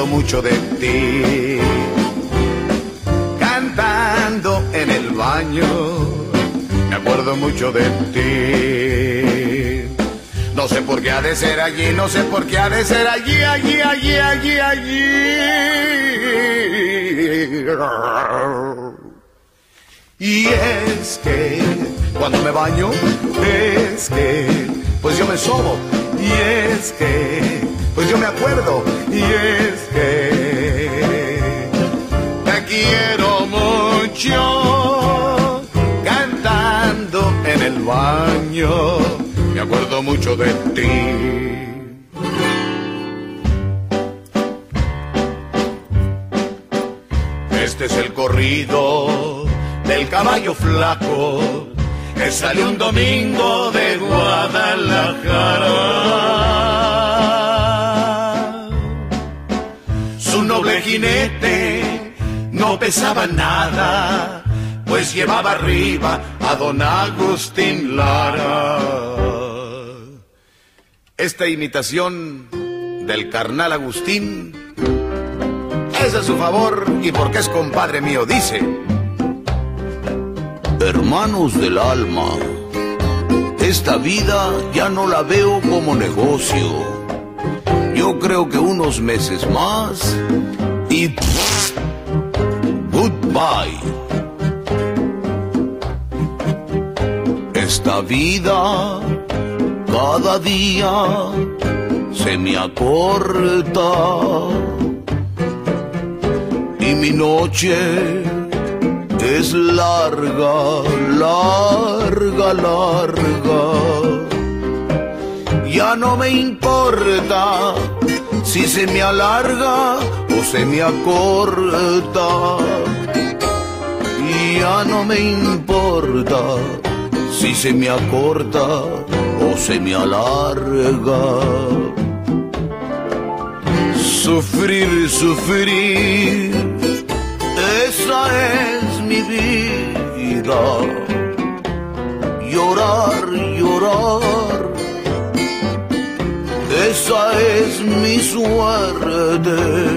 acuerdo mucho de ti. Cantando en el baño, me acuerdo mucho de ti. No sé por qué ha de ser allí, no sé por qué ha de ser allí, allí. Y es que cuando me baño, es que pues yo me sobo. Y es que pues yo me acuerdo. Y es que te quiero mucho. Cantando en el baño, me acuerdo mucho de ti. Este es el corrido del caballo flaco que salió un domingo de Guadalajara. Su noble jinete no pesaba nada, pues llevaba arriba a don Agustín Lara. Esta imitación del carnal Agustín es a su favor y porque es compadre mío, dice: hermanos del alma, esta vida ya no la veo como negocio. Yo creo que unos meses más y goodbye. Esta vida cada día se me acorta y mi noche es larga, larga, larga. Ya no me importa si se me alarga o se me acorta. Ya no me importa si se me acorta o se me alarga. Sufrir, sufrir, esa es mi vida. Llorar, llorar, esa es mi suerte.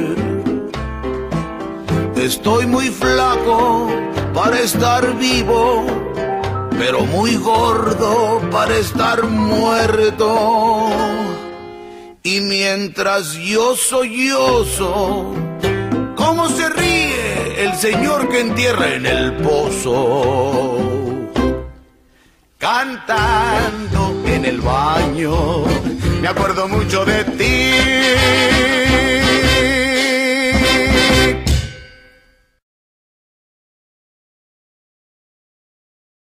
Estoy muy flaco para estar vivo, pero muy gordo para estar muerto. Y mientras yo sollozo, ¿cómo se ríe el señor que entierra en el pozo? Cantando en el baño, me acuerdo mucho de ti.